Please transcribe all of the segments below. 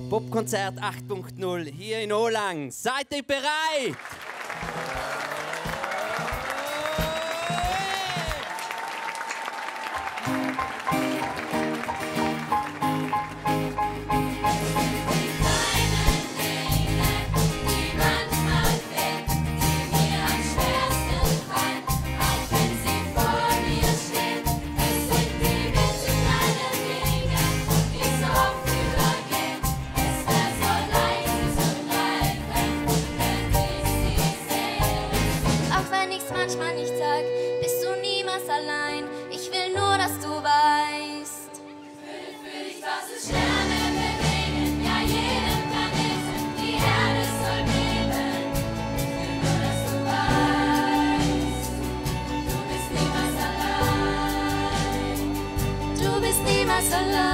Popkonzert 8.0 hier in Olang. Seid ihr bereit? Manchmal nicht sag, bist du niemals allein. Ich will nur, dass du weißt. Für dich, dass es Sterne bewegen, ja jeden Planeten, die Erde soll beben. Ich will nur, dass du weißt, du bist niemals allein. Du bist niemals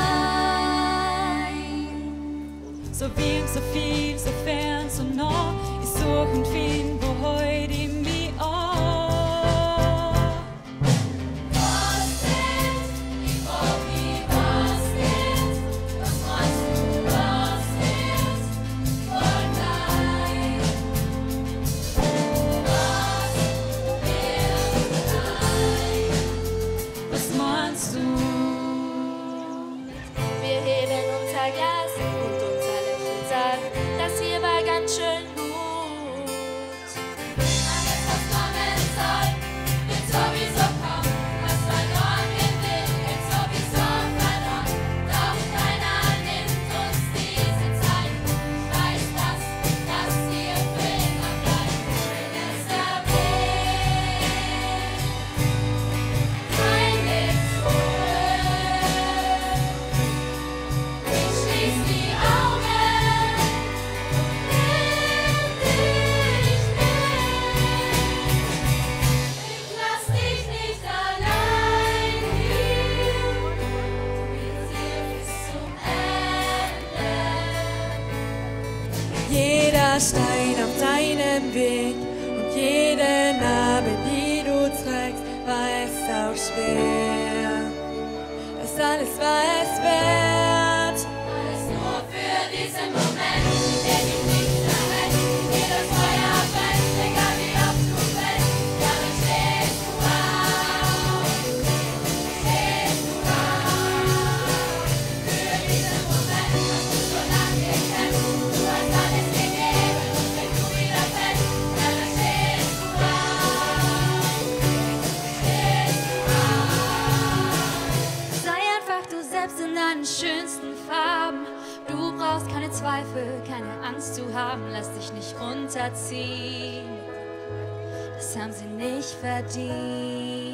allein. So wem, so viel, so fern, so nah, ich such und find, wo heute im schön gut. Alles, was kommen soll, wird sowieso kommen. Was verloren gehen will, geht sowieso verloren. Doch keiner nimmt uns diese Zeit. Ich weiß, dass hier für immer bleibt. Letzter Blick, kein Weg zurück. Ich schließ die Augen. Jeder Stein auf deinem Weg und jede Narbe, die du trägst, war es auch schwer. Das alles war es wert. Alles nur für diesen Moment, den ich nicht verrät. Jedes Feuer brennt, egal wie oft du fällst. Ja, dann stehst du auf. Stehst du auf. Für diesen Moment hast du so lange gekämpft. Du hast alles gegeben und wenn du wieder fällst, ja, dann stehst du auf. Stehst du auf. Sei einfach du selbst in deinen schönsten Farben. Du brauchst keine Zweifel, keine Angst zu haben. Lass dich nicht unterziehen. Das haben sie nicht verdient.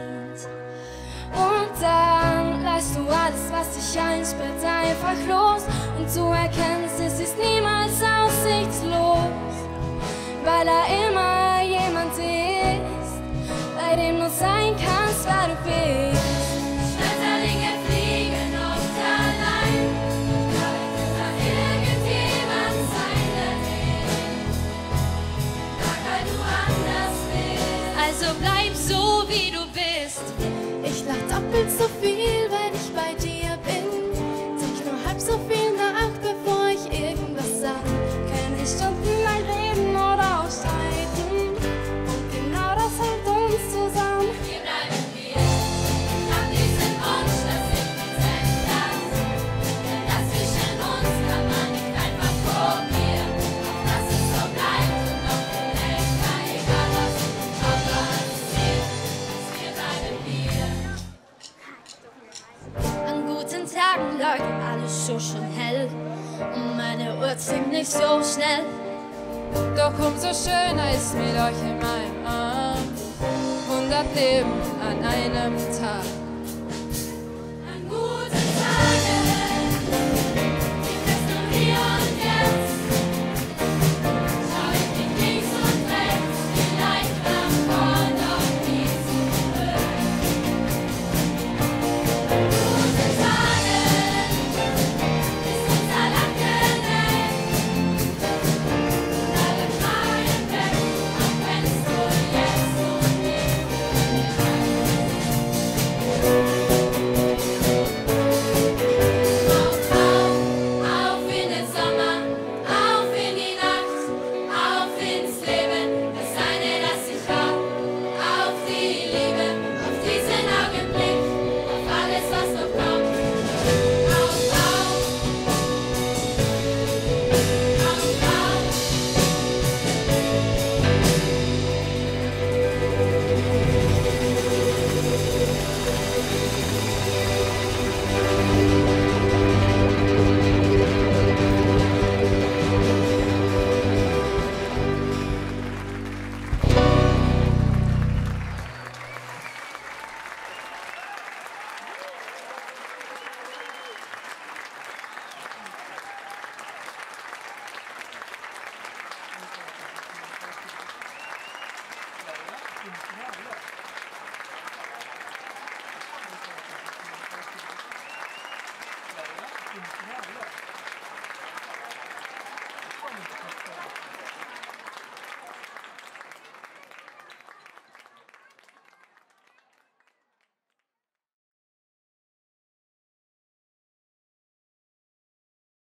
Und dann lässt du alles, was dich einspielt, einfach los. Und du erkennst, es ist niemals aussichtslos. Weil da immer jemand ist, bei dem du sein kannst, wer du bist. Schmetterlinge fliegen oft allein, da irgendjemand seine Welt. Sag, weil du anders bist. Also bleib so, wie du bist. Ich lach doppelt so viel, wenn ich bei dir bin. Denk nur halb so viel nach, bevor ich irgendwas sag. Kann ich stundenlang reden oder auch streiten. Und genau das hält uns zusammen. Wir bleiben wir. Hab diesen Wunsch, dass ich mich selbst lass. Denn das zwischen uns kann man nicht einfach probieren. Auch dass es so bleibt und noch viel länger, egal was passiert. Wir bleiben wir. An guten Tagen leuchtet alles so schon hell. Und meine Uhr tickt nicht so schnell. Doch umso schöner ist mit euch in meinem Arm. 100 Leben an einem Tag. An guten Tagen gibt es nur hier und jetzt. Schau ich nicht links und rechts, vielleicht nach vorn, doch nie zurück. An guten Tagen ist unser Land gedeckt. Und alle Fragen weg, auch wenn es nur jetzt und nie für mich Dankeschön.